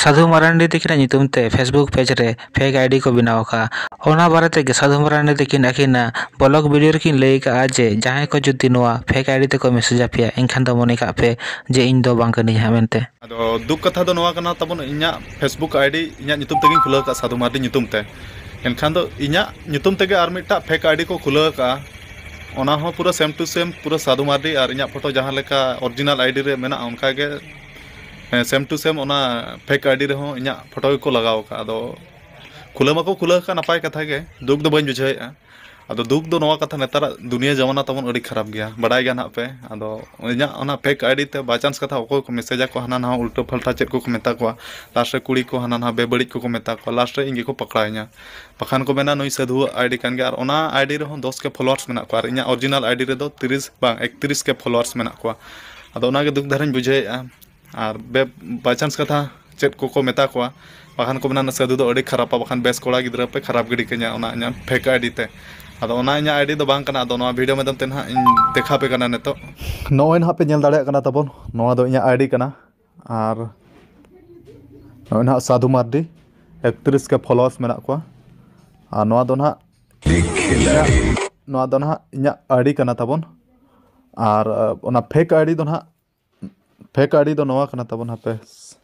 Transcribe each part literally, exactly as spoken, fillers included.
साधु मारांडी तकिन नितुम ते फेसबुक पेज रे फेक आईडी को बनाव का ओना बारे के साधु मारांडी तकिन अकिना ब्लॉग वीडियो रकिन लई का जे जहां को जुदी नोआ फेक आईडी ते को मैसेज आपिया इनखान दो मने का पे जे इन दो बांग कनी हामेंते अदो दुख कथा दो नोआ कना तबन इन्या फेसबुक आईडी इन्या नितुम तगिन खुला का साधु मारांडी नितुम ते एनखान दो इन्या नितुम तेगे आर मिटा फेक आईडी को खुला का ओना हो पूरा सेम टू सेम पूरा साधु मारांडी और इन्या फोटो जहां लेका ओरिजिनल आईडी रे मेना उनका के सेम टू सेम ओना फेक आईडी रे हो इन्या फोटो को लगाव का अदो खुला मको खुला का नपाय कथा के दुख दो बन बुझाएआ अदो दुख दो नवा कथा नेतार दुनिया जमाना तबन अड़ी खराब गया बड़ाय गया ना पे अदो इन्या ओना फेक आईडी ते बाय चांस कथा ओको को मैसेज को हना ना उल्टो फल्टा चेक को मेता को लास्ट रे कुड़ी को हना ना बेबड़ी को मेता को लास्ट रे इंगे को पकड़ाइया पखान को मेना नई साधु आईडी कान गे और ओना आईडी रे हो दस के फॉलोअर्स मेना को और इन्या ओरिजिनल आईडी रे दो तीस बांग इकतीस के फॉलोअर्स मेना को अदो ओना के दुख धरन बुझाएआ और बे बाय चांस कथा चेक को को मेता को बखान को मेना साधु दो अड़ी खराब बखान बेस कोड़ा गिद्रा पे खराब गिडी के ओना इन्या फेक आईडी ते अदो ओना इन्या आईडी दो बांग कना अदो नवा वीडियो में दम ना इन देखा पे कना नेतो नोय ना पे नेल दाड़े कना तबन नवा दो इन्या आईडी कना और नोय ना साधु मार्डी इकतीस के फॉलोअर्स मेना को और नवा दो ना नवा दो ना इन्या आईडी कना तबन और ओना फेक आईडी दो ना फेक आईडी दो नवा कना तबन पे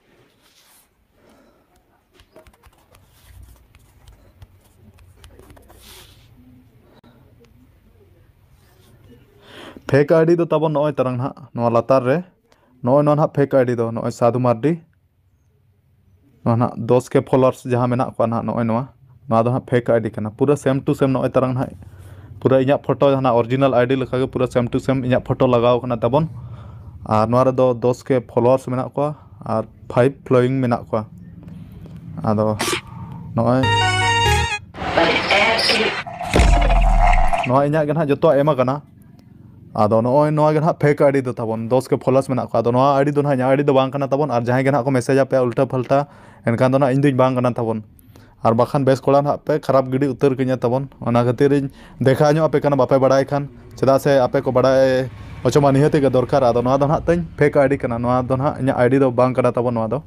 फेक आईडी दो तबन नय तरंग ना नवा लातार रे नय ना फेक आईडी दो नय साधु मार्डी ना दस के फॉलोअर्स जहां मेना को ना नय नवा नवा दो फेक आईडी कना पूरा सेम टू सेम नय तरंग ना पूरा इन्या फोटो ना ओरिजिनल आईडी लेखा के पूरा सेम टू सेम इन्या फोटो लगाव कना तबन और नवा रे दो दस के फॉलोअर्स मेना को और फाइव फ्लोइंग मेना को आदो नय नवा इन्या के ना जतो एमा कना आदो नय नवा के ना फेक आईडी दो तबन दस के फॉलोअर्स मेना को आदो नवा आईडी दो ना इन्या आईडी दो बांग कना तबन और जहां के ना को मैसेज पे उल्टा फल्टा एनकान दो ना इन दुई बांग कना तबन और बाखान बेस कोड़ा ना पे खराब गिडी उतर कኛ तबन ओना खातिर देखा नो आपे कना बापे बड़ाय खान चदा से आपे को बड़ाय अचमा निहते के दरकार आदो नवा दो ना तई फेक आईडी कना नवा दो ना इन्या आईडी दो बांग कना तबन नवा दो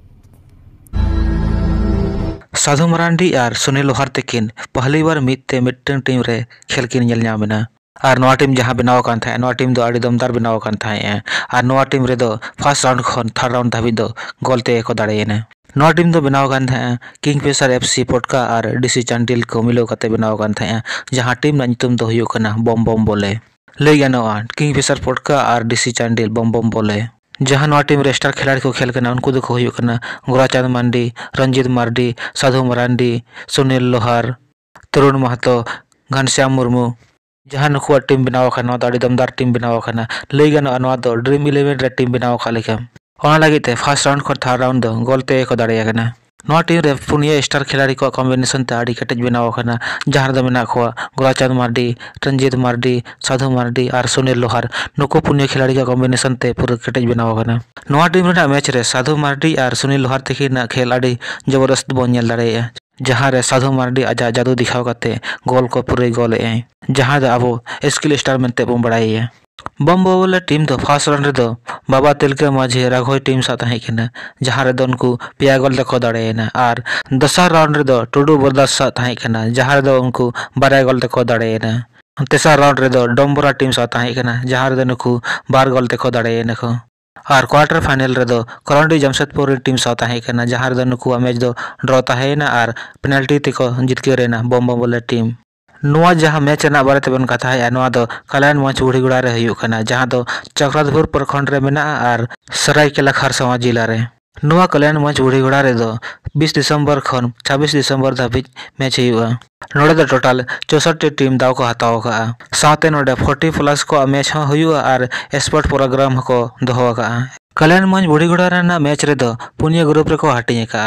साधु मारांडी और सुनील लोहार तकिन पहली बार मिदते मिटन टीम रे खेल किन नेल ᱧᱟᱢᱮᱱᱟ और नवा टीम जहां बनाव कान थाय नवा टीम दो आड़ी दमदार बनाव कान थाय और नवा टीम रे दो फर्स्ट राउंड खन थर्ड राउंड धाबी दो गोलते को दाड़ेयना नवा टीम दो बनाव कान थाय किंगफिशर एफसी पटका और डीसी चांडिल को मिलो कते बनाव कान थाय जहां टीम ना नितुम दो हुयो कना बम बम बोले लई गानोआ किंगफिशर पटका और डीसी चांडिल बम बम बोले जहां नवा टीम रे स्टार खिलाड़ी को खेल कना उनको दो को हुयो कना गोराचांद मांडी रंजीत मार्डी साधु मारांडी सुनील लोहार तरुण महतो घनश्याम मुर्मू जहां नुकुआ टीम बनाव खाना दाड़ी दमदार टीम बनाव खाना लई गानो नवा दो ड्रीम इलेवन रे टीम बनाव खा लेके ओना लागिते फर्स्ट राउंड को थर्ड राउंड दो गोलते को दाड़िया कना नवा टीम रे पुनिया स्टार खिलाड़ी को कॉम्बिनेशन ते आड़ी कटेज बनाव खाना जहां दो मेना को गोराचांद मार्डी रंजीत मार्डी साधु मार्डी और सुनील लोहार नुको पुनिया खिलाड़ी का कॉम्बिनेशन ते पूरा कटेज बनाव खाना नवा टीम रे मैच रे साधु मार्डी और सुनील लोहार तकिन खेल आड़ी जबरदस्त बोन नेल दाड़ेया जहां रे साधु मार्डी आजा जादू दिखाव करते गोल को पूरे गोल ए जहां द अबो स्किल स्टार मेंते बम बड़ाई बम बोले टीम दो फर्स्ट राउंड रे दो बाबा तिलके माझे राघोई टीम साथ है किना जहां रे उनको पिया गोल देखो दाड़ेना और दसर राउंड रे दो टुडू बरदास साथ है किना जहां रे उनको बारह गोल देखो दाड़ेना तेसर राउंड रे दो डोंबरा टीम साथ है किना जहां रे उनको बार गोल देखो दाड़ेना को और क्वार्टर फाइनल रे दो करंडी जमशेदपुर टीम साथ है किना जहां रे उनको मैच दो ड्रॉ ताहेना और पेनल्टी तको जितके रेना बम बम बोले टीम नवा जहां मैच ना बारे तेबन कथा है नवा दो कल्याण मंच बुढ़ीगुड़ा रे हुयो कना जहां दो चक्रधरपुर प्रखंड रे मेना और सरायकेला खरसावा जिला रे नवा कल्याण मंच बुढ़ीगुड़ा रे दो बीस दिसंबर खन छब्बीस दिसंबर धाबी मैच हुआ नोडे दो टोटल चौसठ टीम दाव को हताव का साथे नोडे चालीस प्लस को मैच हो हुआ और स्पोर्ट प्रोग्राम को दोहो का कल्याण मंच बुढ़ीगुड़ा रे ना मैच रे दो पुनिया ग्रुप रे को हटिए का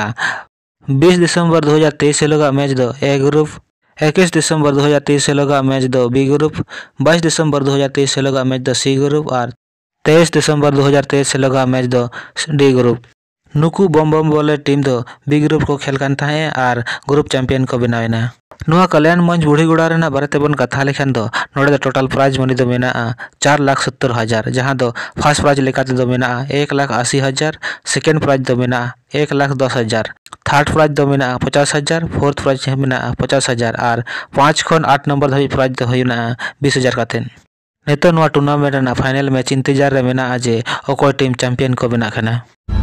बीस दिसंबर दो हज़ार तेईस से लगा मैच दो ए ग्रुप इक्कीस दिसंबर दो हज़ार तेईस से लगा मैच दो बी ग्रुप बाईस दिसंबर दो हज़ार तेईस से लगा मैच दो सी ग्रुप और तेईस दिसंबर दो हज़ार तेईस से लगा मैच दो डी ग्रुप नुकू बम बम बोले टीम दो बी ग्रुप को खेल कान थाहे और ग्रुप चैंपियन को बनावेना नुआ कल्याण मंच बुढ़ीगुड़ा रेना बारे बन कथा लेखान दो नोड़े दो टोटल प्राइज मनी दो मेना चार लाख सत्तर हजार जहां दो फर्स्ट प्राइज लेकाते दो मेना एक लाख अस्सी हजार, सेकेंड प्राइज दो मेना एक लाख दस हजार, थर्ड प्राइज दो मेना पचास हजार, फोर्थ प्राइज मेना पचास हजार और पाँच खन आठ नंबर धाबी प्राइज दो होना बीस हजार कातेन। नेतो नुआ टूर्नामेंट रेना फाइनल मैच इंतजार रे मेना जे अकोय टीम चैंपियन को बना खाना।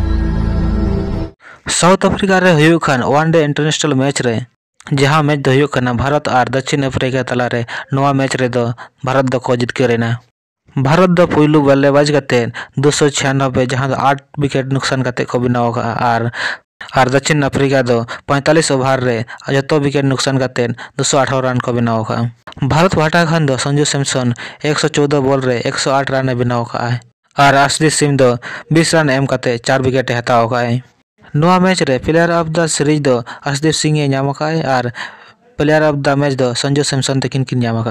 साउथ अफ्रीका रे हुयुग खान वन डे इंटरनेशनल मैच रे जहां मैच दो करना भारत और दक्षिण अफ्रीका तलारे नवा मैच रे दो भारत दो को जितकेरेना। भारत दो पुइलू बल्लेबाज करते दो सौ छियानबे जहां दो आठ विकेट नुकसान करते को बनाव और और दक्षिण अफ्रीका दो पैंतालीस ओवर रे जतो विकेट नुकसान करते दो सौ अठारह रन को बनाव भारत वाटा खान दो संजू सैमसन एक सौ चौदह बॉल रे एक सौ आठ रन बनाव और अर्शदीप सिंह दो बीस रन एम करते चार विकेट हताव नवा मैच रे प्लेयर ऑफ द सीरीज दो अर्शदीप सिंह ए नाम और प्लेयर ऑफ द मैच दो संजू सैमसन तकिन किन नाम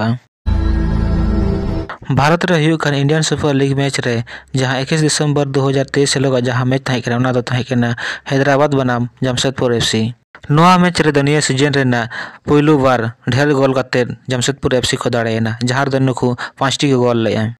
भारत रे हुयुग खान इंडियन सुपर लीग मैच रे जहां इक्कीस दिसंबर दो हज़ार तेईस हिलोग जहां मैच थाई कना उना दो थाई कना हैदराबाद बनाम जमशेदपुर एफसी। नवा मैच रे दुनिया सीजन रेना पुइलू बार ढेर गोल करते जमशेदपुर एफसी को दाड़ेना जहां दो नुकु पांच टी गोल ले।